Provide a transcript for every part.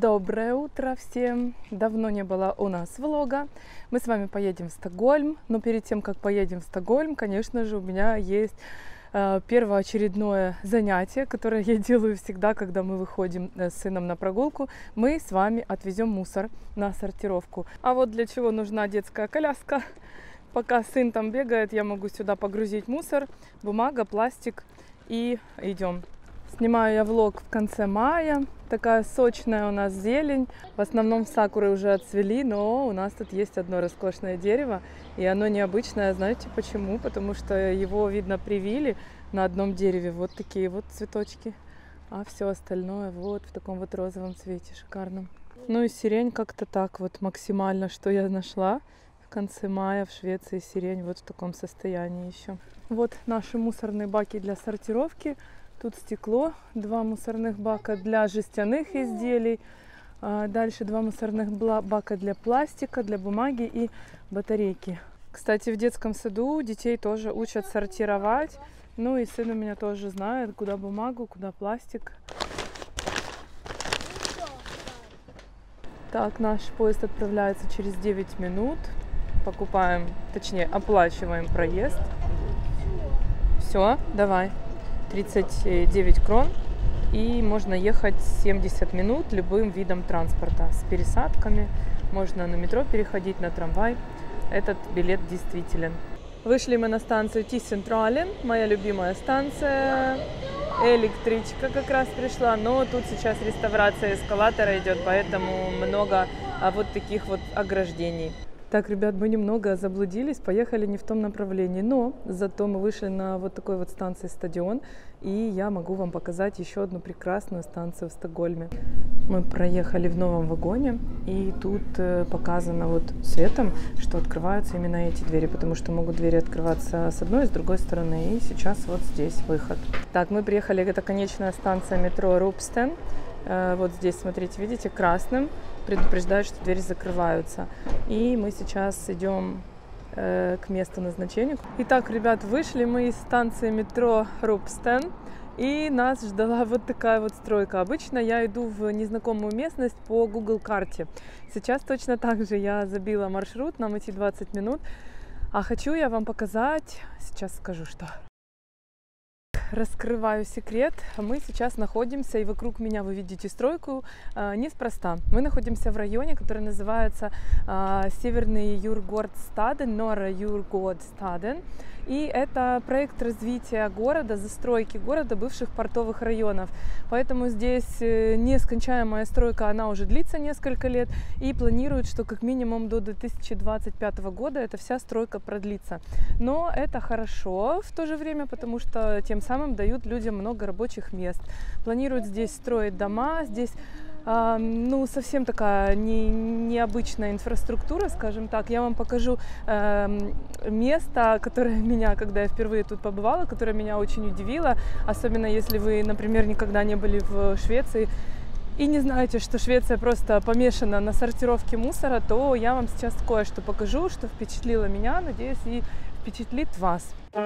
Доброе утро всем! Давно не было у нас влога. Мы с вами поедем в Стокгольм. Но перед тем, как поедем в Стокгольм, конечно же, у меня есть первоочередное занятие, которое я делаю всегда, когда мы выходим с сыном на прогулку. Мы с вами отвезем мусор на сортировку. А вот для чего нужна детская коляска. Пока сын там бегает, я могу сюда погрузить мусор, бумага, пластик и идем. Снимаю я влог в конце мая. Такая сочная у нас зелень. В основном сакуры уже отцвели, но у нас тут есть одно роскошное дерево. И оно необычное. Знаете почему? Потому что его, видно, привили на одном дереве. Вот такие вот цветочки. А все остальное вот в таком вот розовом цвете шикарном. Ну и сирень как-то так вот максимально, что я нашла. В конце мая в Швеции сирень вот в таком состоянии еще. Вот наши мусорные баки для сортировки. Тут стекло, 2 мусорных бака для жестяных изделий, дальше 2 мусорных бака для пластика, для бумаги и батарейки. Кстати, в детском саду детей тоже учат сортировать. Ну и сын у меня тоже знает, куда бумагу, куда пластик. Так, наш поезд отправляется через 9 минут. Покупаем, точнее, оплачиваем проезд. Все, давай. 39 крон, и можно ехать 70 минут любым видом транспорта с пересадками. Можно на метро переходить, на трамвай. Этот билет действителен. Вышли мы на станцию Ти-Централен, моя любимая станция. Электричка как раз пришла, но тут сейчас реставрация эскалатора идет, поэтому много вот таких вот ограждений. Так, ребят, мы немного заблудились, поехали не в том направлении, но зато мы вышли на вот такой вот станции Стадион, и я могу вам показать еще одну прекрасную станцию в Стокгольме. Мы проехали в новом вагоне, и тут показано вот светом, что открываются именно эти двери, потому что могут двери открываться с одной и с другой стороны, и сейчас вот здесь выход. Так, мы приехали, это конечная станция метро Рупстен. Вот здесь, смотрите, видите, красным предупреждают, что двери закрываются. И мы сейчас идем к месту назначения. Итак, ребят, вышли мы из станции метро Рупстен, и нас ждала вот такая вот стройка. Обычно я иду в незнакомую местность по Google карте. Сейчас точно так же я забила маршрут, нам идти 20 минут. А хочу я вам показать, сейчас скажу, что... Раскрываю секрет. Мы сейчас находимся, и вокруг меня вы видите стройку, неспроста. Мы находимся в районе, который называется Северный Юргårdstaden, Norra Юргårdstaden. И это проект развития города, застройки города, бывших портовых районов. Поэтому здесь нескончаемая стройка, она уже длится несколько лет. И планируют, что как минимум до 2025 года эта вся стройка продлится. Но это хорошо в то же время, потому что тем самым дают людям много рабочих мест. Планируют здесь строить дома, здесь ну, совсем такая необычная инфраструктура, скажем так. Я вам покажу место, которое меня, когда я впервые тут побывала, которое меня очень удивило, особенно если вы, например, никогда не были в Швеции и не знаете, что Швеция просто помешана на сортировке мусора, то я вам сейчас кое-что покажу, что впечатлило меня, надеюсь, и впечатлит вас.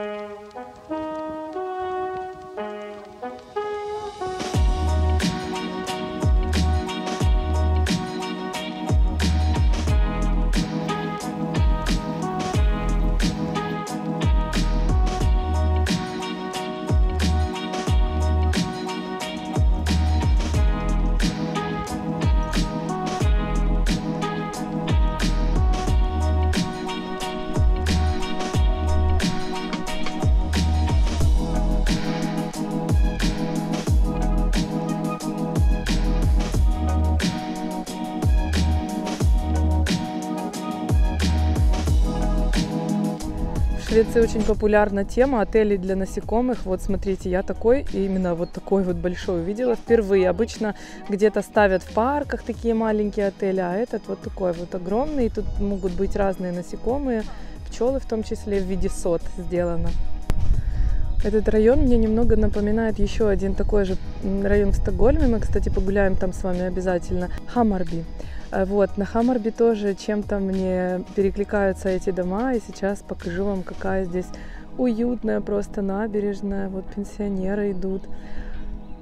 В Швеции очень популярна тема отелей для насекомых. Вот смотрите, я такой, именно вот такой вот большой увидела впервые. Обычно где-то ставят в парках такие маленькие отели, а этот вот такой вот огромный. Тут могут быть разные насекомые, пчелы в том числе в виде сот сделано. Этот район мне немного напоминает еще один такой же район в Стокгольме. Мы, кстати, погуляем там с вами обязательно. Хаммарби. Вот, на Хаммарби тоже чем-то мне перекликаются эти дома. И сейчас покажу вам, какая здесь уютная просто набережная. Вот пенсионеры идут.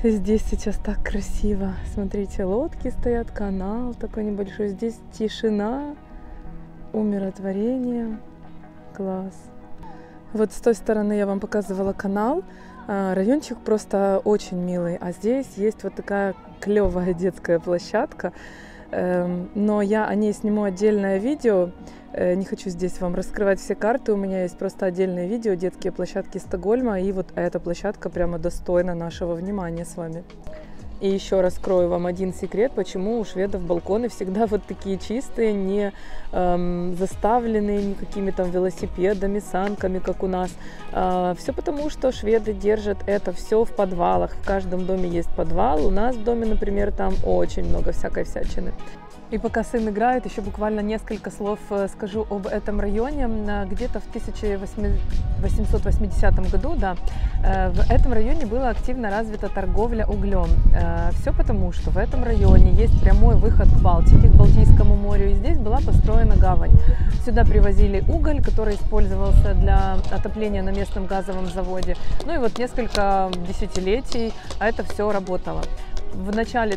Здесь сейчас так красиво. Смотрите, лодки стоят, канал такой небольшой. Здесь тишина, умиротворение. Класс. Вот с той стороны я вам показывала канал. Райончик просто очень милый. А здесь есть вот такая клевая детская площадка. Но я о ней сниму отдельное видео. Не хочу здесь вам раскрывать все карты. У меня есть просто отдельное видео «Детские площадки Стокгольма». И вот эта площадка прямо достойна нашего внимания с вами. И еще раскрою вам один секрет, почему у шведов балконы всегда вот такие чистые, не заставленные никакими там велосипедами, санками, как у нас. Все потому, что шведы держат это все в подвалах. В каждом доме есть подвал. У нас в доме, например, там очень много всякой всячины. И пока сын играет, еще буквально несколько слов скажу об этом районе. Где-то в 1880 году, да, в этом районе была активно развита торговля углем. Все потому, что в этом районе есть прямой выход к Балтике, к Балтийскому морю, и здесь была построена гавань. Сюда привозили уголь, который использовался для отопления на местном газовом заводе. Ну и вот несколько десятилетий это все работало. В начале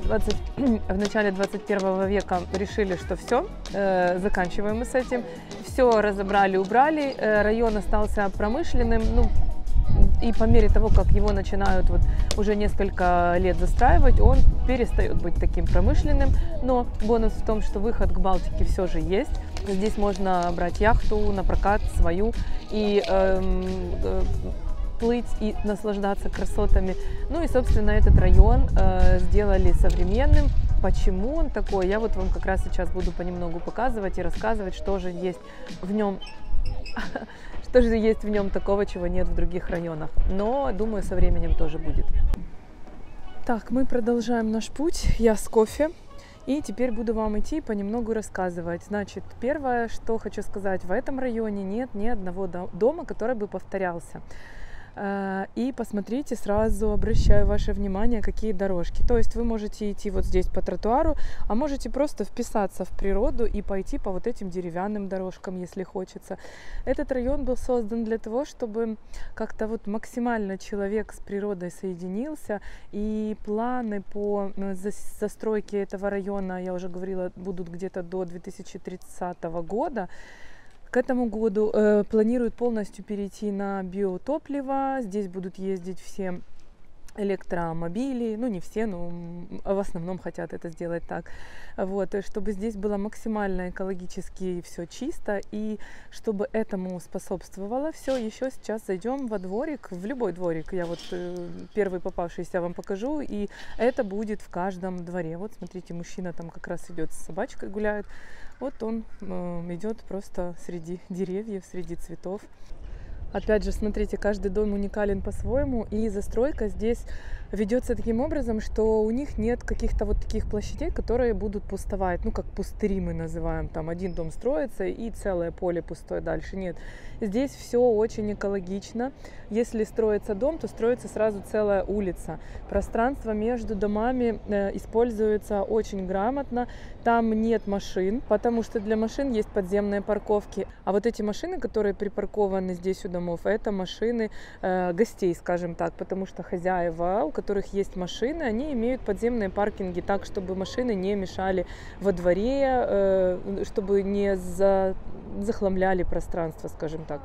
21 века решили, что все, заканчиваем мы с этим. Все разобрали, убрали, район остался промышленным. Ну, и по мере того, как его начинают вот уже несколько лет застраивать, он перестает быть таким промышленным. Но бонус в том, что выход к Балтике все же есть. Здесь можно брать яхту на прокат свою и плыть и наслаждаться красотами. Ну и, собственно, этот район сделали современным. Почему он такой? Я вот вам как раз сейчас буду понемногу показывать и рассказывать, что же есть в нем, что же есть в нем такого, чего нет в других районах. Но, думаю, со временем тоже будет. Так, мы продолжаем наш путь. Я с кофе. И теперь буду вам идти понемногу рассказывать. Значит, первое, что хочу сказать, в этом районе нет ни одного дома, который бы повторялся. И посмотрите, сразу обращаю ваше внимание, какие дорожки. То есть вы можете идти вот здесь по тротуару, а можете просто вписаться в природу и пойти по вот этим деревянным дорожкам, если хочется. Этот район был создан для того, чтобы как-то вот максимально человек с природой соединился. И планы по застройке этого района, я уже говорила, будут где-то до 2030 года. К этому году планируют полностью перейти на биотопливо. Здесь будут ездить все электромобили, ну не все, но в основном хотят это сделать так. Вот, чтобы здесь было максимально экологически все чисто, и чтобы этому способствовало все, еще сейчас зайдем во дворик, в любой дворик, я вот первый попавшийся вам покажу, и это будет в каждом дворе. Вот смотрите, мужчина там как раз идет с собачкой, гуляет. Вот он идет просто среди деревьев, среди цветов. Опять же, смотрите, каждый дом уникален по-своему, и застройка здесь ведется таким образом, что у них нет каких-то вот таких площадей, которые будут пустовать, ну, как пустыри мы называем, там один дом строится и целое поле пустое дальше. Нет, здесь все очень экологично. Если строится дом, то строится сразу целая улица. Пространство между домами используется очень грамотно. Там нет машин, потому что для машин есть подземные парковки. А вот эти машины, которые припаркованы здесь у домов, это машины гостей, скажем так, потому что хозяева, у которых есть машины, они имеют подземные паркинги так, чтобы машины не мешали во дворе, чтобы не захламляли пространство, скажем так.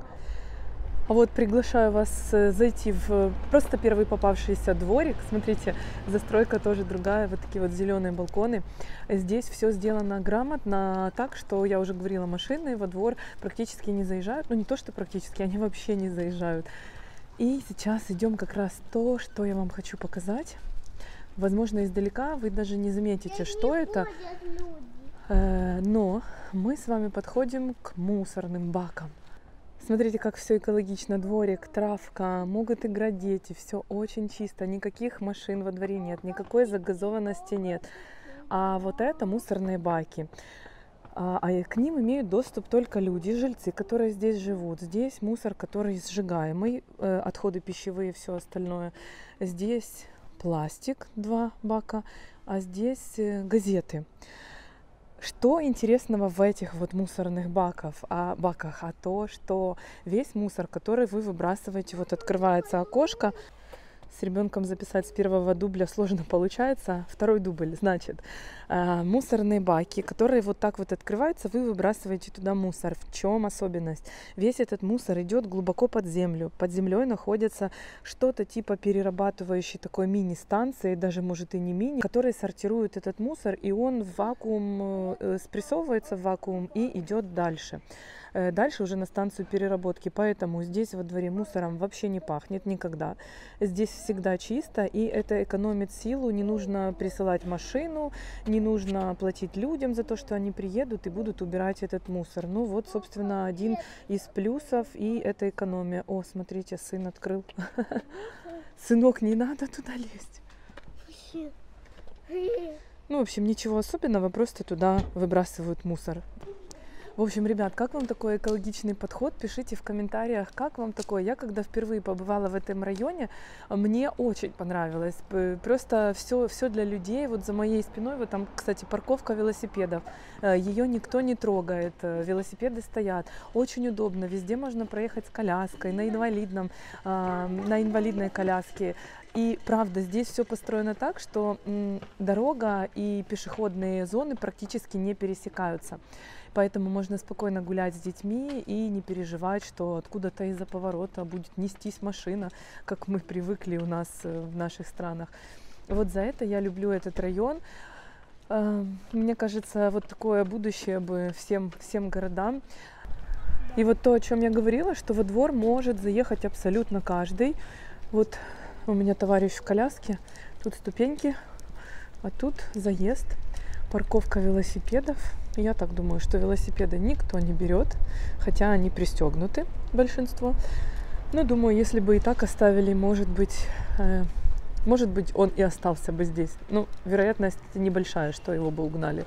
А вот приглашаю вас зайти в просто первый попавшийся дворик. Смотрите, застройка тоже другая, вот такие вот зеленые балконы. Здесь все сделано грамотно, так что, я уже говорила, машины во двор практически не заезжают. Ну не то, что практически, они вообще не заезжают. И сейчас идем как раз то, что я вам хочу показать. Возможно, издалека вы даже не заметите, что это. Но мы с вами подходим к мусорным бакам. Смотрите, как все экологично. Дворик, травка, могут играть дети. Все очень чисто. Никаких машин во дворе нет, никакой загазованности нет. А вот это мусорные баки. А к ним имеют доступ только люди, жильцы, которые здесь живут. Здесь мусор, который сжигаемый, отходы пищевые, все остальное. Здесь пластик, 2 бака, а здесь газеты. Что интересного в этих вот мусорных баках? А то, что весь мусор, который вы выбрасываете, вот открывается окошко, с ребенком записать с первого дубля сложно получается. Второй дубль, значит, мусорные баки, которые вот так вот открываются, вы выбрасываете туда мусор. В чем особенность? Весь этот мусор идет глубоко под землю. Под землей находится что-то типа перерабатывающей такой мини-станции, даже может и не мини, которые сортируют этот мусор, и он в вакуум спрессовывается в вакуум и идет дальше. Дальше уже на станцию переработки. Поэтому здесь во дворе мусором вообще не пахнет никогда. Здесь всегда чисто, и это экономит силу. Не нужно присылать машину, не нужно платить людям за то, что они приедут и будут убирать этот мусор. Ну вот, собственно, один из плюсов, и это экономия. О, смотрите, сын открыл. Сынок, не надо туда лезть. Ну, в общем, ничего особенного, просто туда выбрасывают мусор. В общем, ребят, как вам такой экологичный подход? Пишите в комментариях, как вам такое. Я когда впервые побывала в этом районе, мне очень понравилось. Просто все для людей. Вот за моей спиной, вот там, кстати, парковка велосипедов. Ее никто не трогает. Велосипеды стоят. Очень удобно. Везде можно проехать с коляской, на инвалидной коляске. И правда, здесь все построено так, что дорога и пешеходные зоны практически не пересекаются. Поэтому можно спокойно гулять с детьми и не переживать, что откуда-то из-за поворота будет нестись машина, как мы привыкли у нас в наших странах. Вот за это я люблю этот район. Мне кажется, вот такое будущее бы всем городам. И вот то, о чем я говорила, что во двор может заехать абсолютно каждый. Вот у меня товарищ в коляске, тут ступеньки, а тут заезд, парковка велосипедов. Я так думаю, что велосипеды никто не берет, хотя они пристегнуты, большинство. Но думаю, если бы и так оставили, может быть, он и остался бы здесь. Ну, вероятность небольшая, что его бы угнали.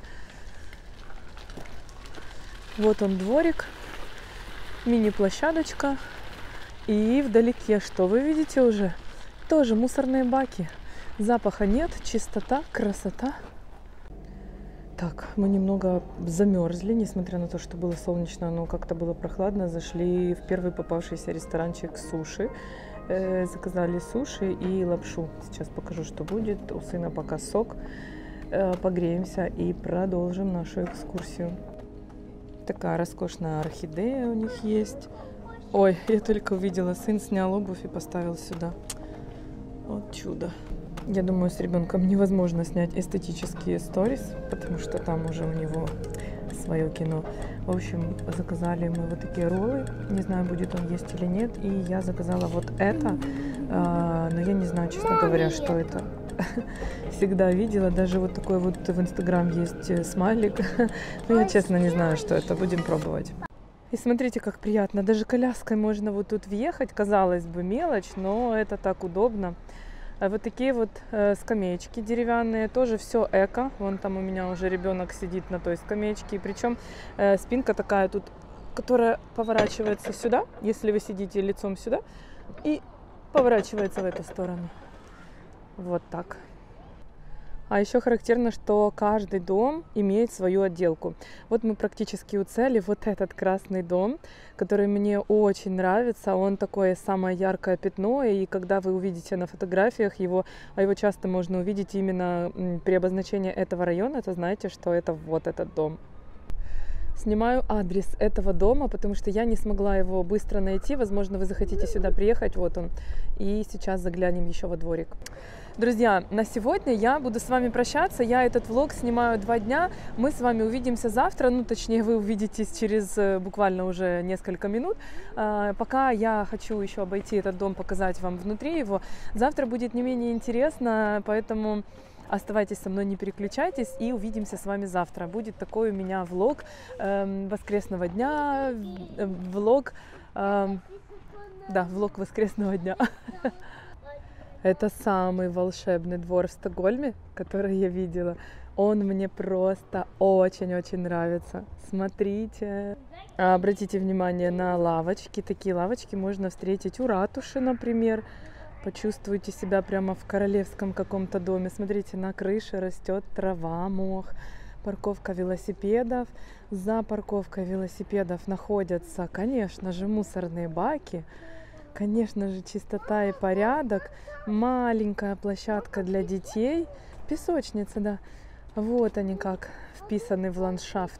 Вот он дворик, мини-площадочка. И вдалеке, что вы видите уже? Тоже мусорные баки. Запаха нет, чистота, красота. Так, мы немного замерзли, несмотря на то, что было солнечно, но как-то было прохладно. Зашли в первый попавшийся ресторанчик суши. Заказали суши и лапшу. Сейчас покажу, что будет. У сына пока сок. Погреемся и продолжим нашу экскурсию. Такая роскошная орхидея у них есть. Ой, я только увидела, сын снял обувь и поставил сюда. Вот чудо. Я думаю, с ребенком невозможно снять эстетические сторис, потому что там уже у него свое кино. В общем, заказали мы вот такие роллы. Не знаю, будет он есть или нет. И я заказала вот это. Но я не знаю, честно говоря, что это. Всегда видела. Даже вот такой вот в Инстаграм есть смайлик. Но я честно не знаю, что это. Будем пробовать. И смотрите, как приятно. Даже коляской можно вот тут въехать. Казалось бы, мелочь, но это так удобно. Вот такие вот скамеечки деревянные, тоже все эко. Вон там у меня уже ребенок сидит на той скамеечке. Причем спинка такая тут, которая поворачивается сюда, если вы сидите лицом сюда, и поворачивается в эту сторону. Вот так. А еще характерно, что каждый дом имеет свою отделку. Вот мы практически у цели. Вот этот красный дом, который мне очень нравится. Он такое самое яркое пятно. И когда вы увидите на фотографиях его, а его часто можно увидеть именно при обозначении этого района, то знаете, что это вот этот дом. Снимаю адрес этого дома, потому что я не смогла его быстро найти. Возможно, вы захотите сюда приехать. Вот он. И сейчас заглянем еще во дворик. Друзья, на сегодня я буду с вами прощаться. Я этот влог снимаю 2 дня. Мы с вами увидимся завтра. Ну, точнее, вы увидитесь через буквально уже несколько минут. Пока я хочу еще обойти этот дом, показать вам внутри его. Завтра будет не менее интересно, поэтому оставайтесь со мной, не переключайтесь, и увидимся с вами завтра. Будет такой у меня влог воскресного дня, влог воскресного дня. Это самый волшебный двор в Стокгольме, который я видела. Он мне просто очень-очень нравится. Смотрите. Обратите внимание на лавочки. Такие лавочки можно встретить у ратуши, например. Почувствуйте себя прямо в королевском каком-то доме. Смотрите, на крыше растет трава, мох. Парковка велосипедов. За парковкой велосипедов находятся, конечно же, мусорные баки. Конечно же, чистота и порядок. Маленькая площадка для детей. Песочница, да. Вот они как вписаны в ландшафт.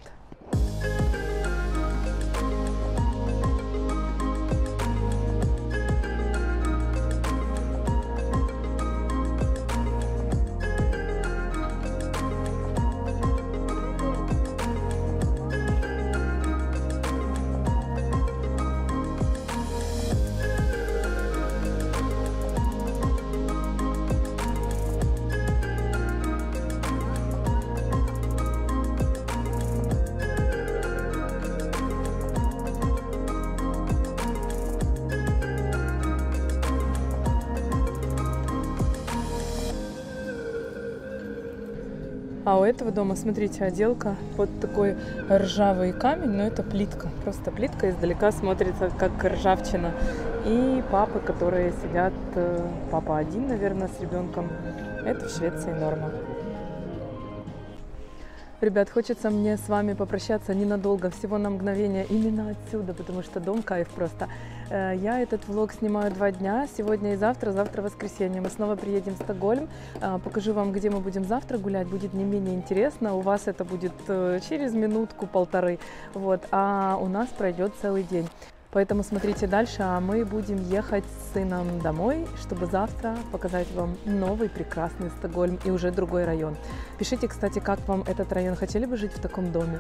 А у этого дома, смотрите, отделка под такой ржавый камень, но это плитка, просто плитка, издалека смотрится как ржавчина. И папы, которые сидят, папа один, наверное, с ребенком, это в Швеции норма. Ребят, хочется мне с вами попрощаться ненадолго, всего на мгновение, именно отсюда, потому что дом кайф просто. Я этот влог снимаю 2 дня, сегодня и завтра, завтра воскресенье. Мы снова приедем в Стокгольм, покажу вам, где мы будем завтра гулять, будет не менее интересно. У вас это будет через минутку-полторы, вот, а у нас пройдет целый день. Поэтому смотрите дальше, а мы будем ехать с сыном домой, чтобы завтра показать вам новый прекрасный Стокгольм и уже другой район. Пишите, кстати, как вам этот район, хотели бы жить в таком доме?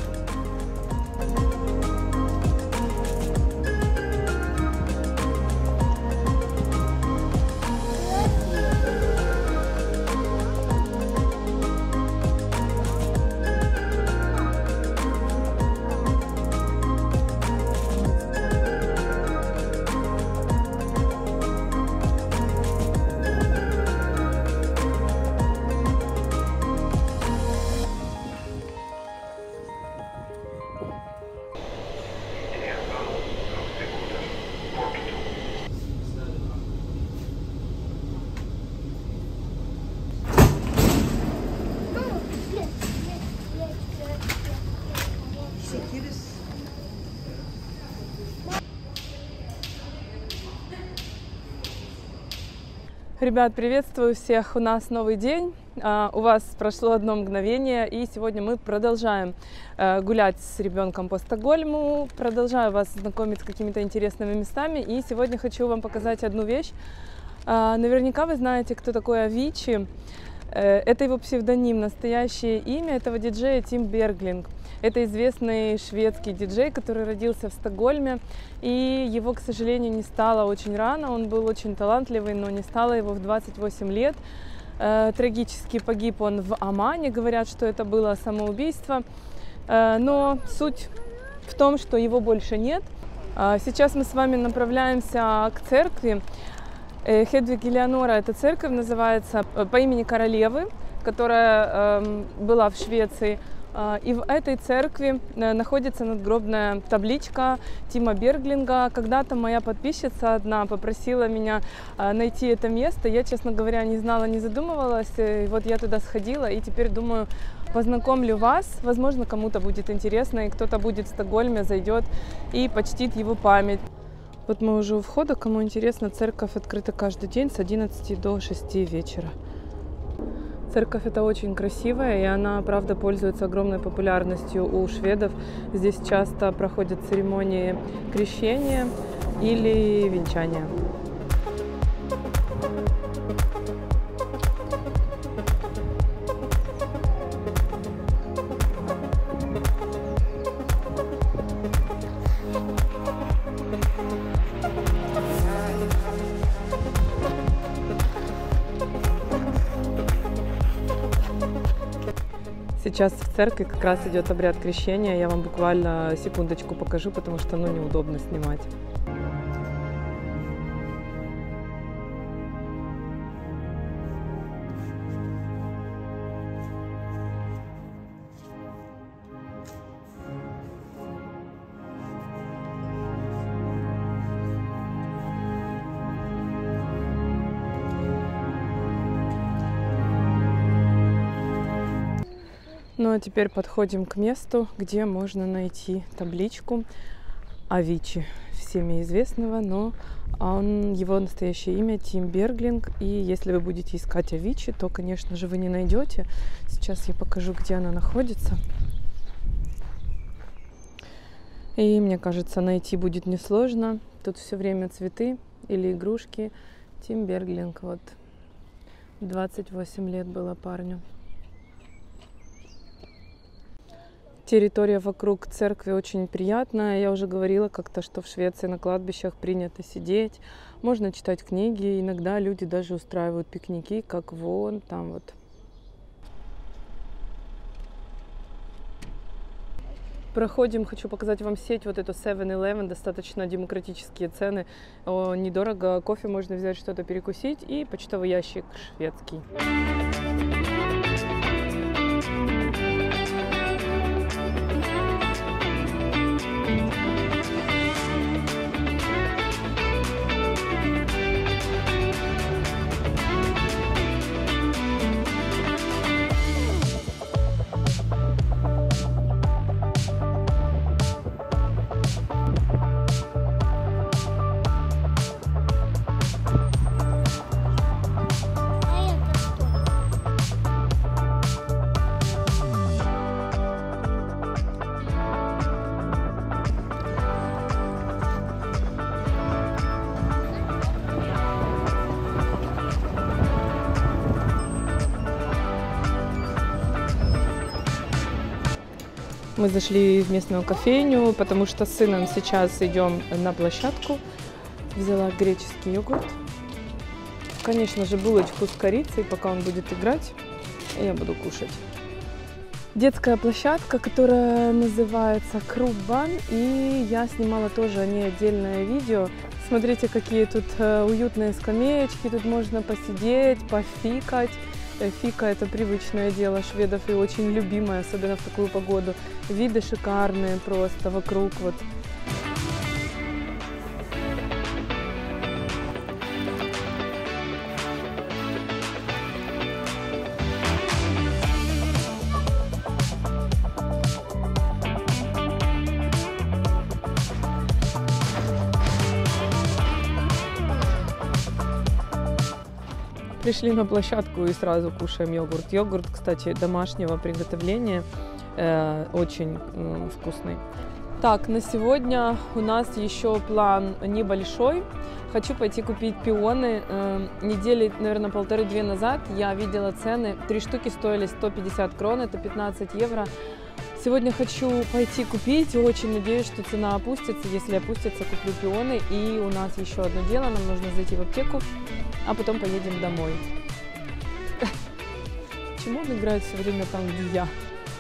Ребят, приветствую всех! У нас новый день, у вас прошло одно мгновение, и сегодня мы продолжаем гулять с ребенком по Стокгольму, продолжаю вас знакомить с какими-то интересными местами, и сегодня хочу вам показать одну вещь. Наверняка вы знаете, кто такой Avicii. Это его псевдоним, настоящее имя этого диджея Тим Берглинг. Это известный шведский диджей, который родился в Стокгольме, и его, к сожалению, не стало очень рано. Он был очень талантливый, но не стало его в 28 лет. Трагически погиб он в Омане, говорят, что это было самоубийство. Но суть в том, что его больше нет. Сейчас мы с вами направляемся к церкви. Хедвиг Элеонора, эта церковь называется по имени королевы, которая была в Швеции. И в этой церкви находится надгробная табличка Тима Берглинга. Когда-то моя подписчица одна попросила меня найти это место. Я, честно говоря, не знала, не задумывалась. И вот я туда сходила, и теперь думаю, познакомлю вас. Возможно, кому-то будет интересно, и кто-то будет в Стокгольме, зайдет и почтит его память. Вот мы уже у входа. Кому интересно, церковь открыта каждый день с 11 до 6 вечера. Церковь эта очень красивая, и она, правда, пользуется огромной популярностью у шведов. Здесь часто проходят церемонии крещения или венчания. Сейчас в церкви как раз идет обряд крещения. Я вам буквально секундочку покажу, потому что неудобно снимать. Ну а теперь подходим к месту, где можно найти табличку Avicii. всеми известного, но его настоящее имя Тим Берглинг. И если вы будете искать Авичи, то, конечно же, вы не найдете. Сейчас я покажу, где она находится. И мне кажется, найти будет несложно. Тут все время цветы или игрушки. Тим Берглинг, вот 28 лет было парню. Территория вокруг церкви очень приятная. Я уже говорила как-то, что в Швеции на кладбищах принято сидеть. Можно читать книги. Иногда люди даже устраивают пикники, как вон там вот. Проходим, хочу показать вам сеть, вот эту 7-Eleven, достаточно демократические цены, недорого, кофе можно взять, что-то перекусить и почтовый ящик шведский. Мы зашли в местную кофейню, потому что с сыном сейчас идем на площадку. Взяла греческий йогурт. Конечно же, булочку с корицей, пока он будет играть, я буду кушать. Детская площадка, которая называется Круббан, и я снимала тоже о ней отдельное видео. Смотрите, какие тут уютные скамеечки, тут можно посидеть, пофикать. Фика – это привычное дело шведов и очень любимое, особенно в такую погоду. Виды шикарные просто вокруг вот. Пришли на площадку и сразу кушаем йогурт. Йогурт, кстати, домашнего приготовления, очень вкусный. Так, на сегодня у нас еще план небольшой. Хочу пойти купить пионы. Недели, наверное, 1,5-2 назад я видела цены. 3 штуки стоили 150 крон, это 15 евро. Сегодня хочу пойти купить. Очень надеюсь, что цена опустится. Если опустится, куплю пионы. И у нас еще одно дело. Нам нужно зайти в аптеку, а потом поедем домой. Почему он играет все время там, где я?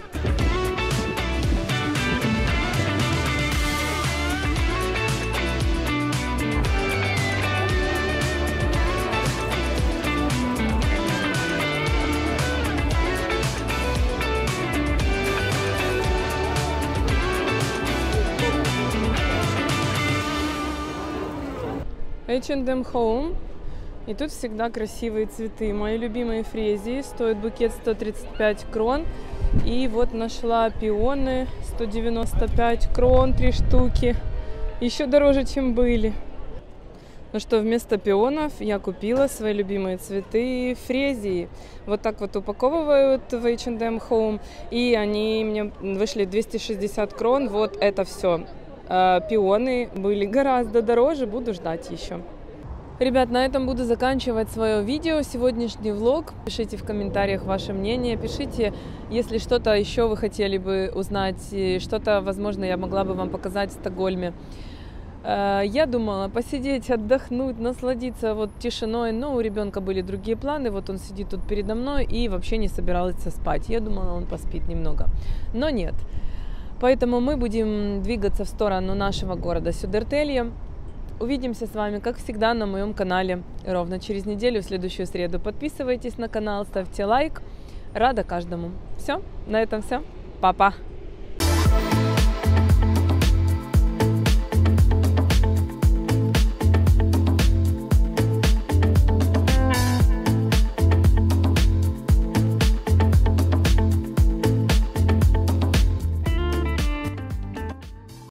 H&M Home. И тут всегда красивые цветы. Мои любимые фрезии. Стоит букет 135 крон. И вот нашла пионы. 195 крон, 3 штуки. Еще дороже, чем были. Ну что, вместо пионов я купила свои любимые цветы фрезии. Вот так вот упаковывают в H&M Home. И они мне вышли 260 крон. Вот это все. Пионы были гораздо дороже. Буду ждать еще. Ребят, на этом буду заканчивать свое видео, сегодняшний влог. Пишите в комментариях ваше мнение, пишите, если что-то еще вы хотели бы узнать, что-то, возможно, я могла бы вам показать в Стокгольме. Я думала посидеть, отдохнуть, насладиться вот тишиной, но у ребенка были другие планы. Вот он сидит тут передо мной и вообще не собирался спать. Я думала, он поспит немного, но нет. Поэтому мы будем двигаться в сторону нашего города Сюдертелье. Увидимся с вами, как всегда, на моем канале ровно через неделю, в следующую среду. Подписывайтесь на канал, ставьте лайк. Рада каждому. Все, на этом все. Па-па.